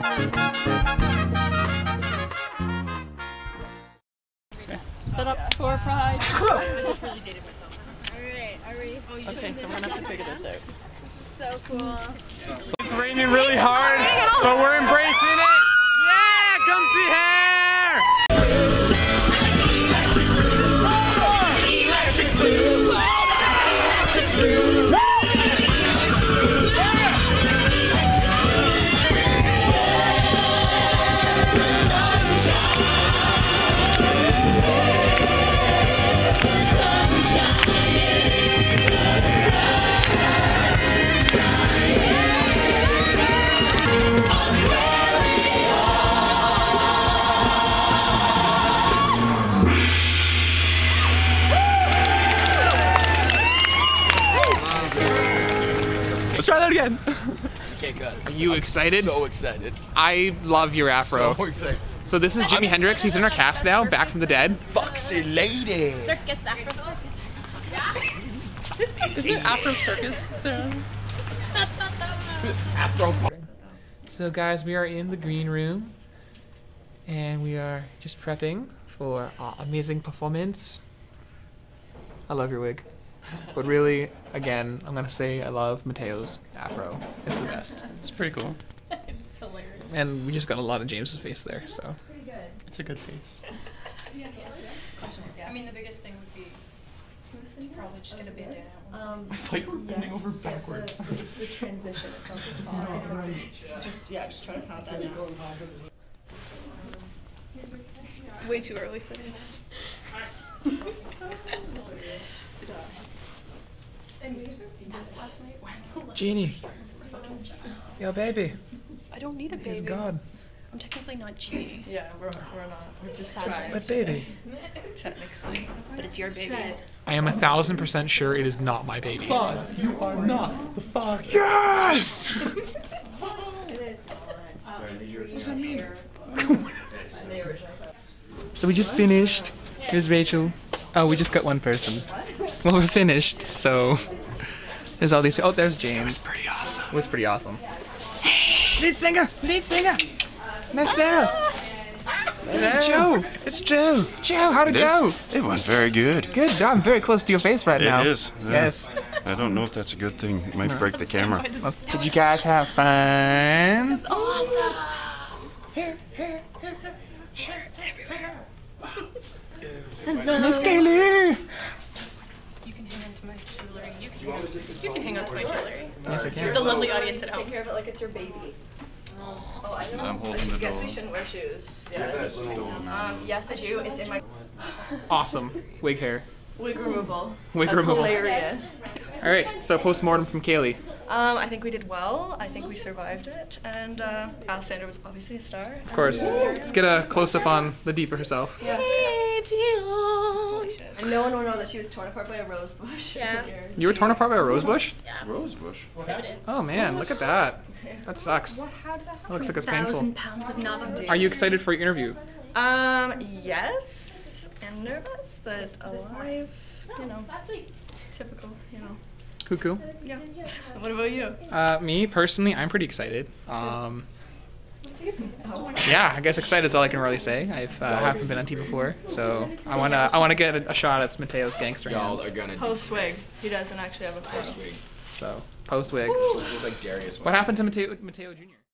Set up tour pride. I just really dated myself. Alright, are we? Oh, Okay, so we're gonna have to figure this out. so cool. It's raining really hard, but we're embracing it. Yeah, come see hair. Let's try that again. Okay, Gus. Are you excited? So excited. I love your afro. So excited. So this is Jimi Hendrix. He's in our cast now, back from the dead. Foxy lady. Circus, Afro circus. Is it Afro Circus, Sarah? Afro. So guys, we are in the green room, and we are just prepping for amazing performance. I love your wig, but really, again, I'm gonna say I love Mateo's afro. It's the best. It's pretty cool. It's hilarious. And we just got a lot of James's face there, so. Pretty good. It's a good face. I mean, the biggest thing would be probably just get a bandana. I thought you were bending over backwards. It's the transition. It's not the top. It's like, just try to count that down. Way too early for this. Genie. Yo, baby. I don't need a baby. He's God. I'm technically not Genie. Yeah, we're not. We're just trying. But baby. Technically. But it's your baby. I am 1000% sure it is not my baby. But you are not the father. Yes! What does that mean? So we just finished. Here's Rachel. Oh, we just got one person. Well, we're finished, so there's all these. Oh, there's James. It was pretty awesome. It was pretty awesome. Lead singer! Lead singer! Miss Sarah! It's Joe! It's Joe! It's Joe! How'd it go? It went very good. Good. I'm very close to your face right now. It is. Yes. I don't know if that's a good thing. It might break the camera. Well, did you guys have fun? Awesome! Miss Kaylee! You can hang on to my jewelry. You can hang on to my jewelry. Yes, I can. The lovely audience at home. Take care of it like it's your baby. Oh, I know. I'm holding the I guess door. we shouldn't wear shoes. Yes, Yes, I do. It's in my Awesome. Wig hair. wig removal. Wig That's removal. hilarious. All right. So postmortem from Kaylee. I think we did well. I think we survived it, and Alessandra was obviously a star. Of course. Let's get a close up on the Deeper herself. Yeah. And no one will know that she was torn apart by a rose bush. Yeah. You were torn apart by a rose bush? Rosebush. Oh man, look at that. That sucks. How did that That looks like it's painful. 1,000 pounds of nothing. Are you excited for your interview? Yes. I'm nervous, but alive. You know, typical. You know. Cuckoo. Yeah. What about you? Me personally, I'm pretty excited. Yeah, I guess excited is all I can really say. I haven't been on TV before, so I wanna get a shot at Mateo's gangster Y'all hands. are gonna Post wig. He doesn't actually have a post post. wig. So post wig. This looks like Darius. What happened to Mateo Jr.?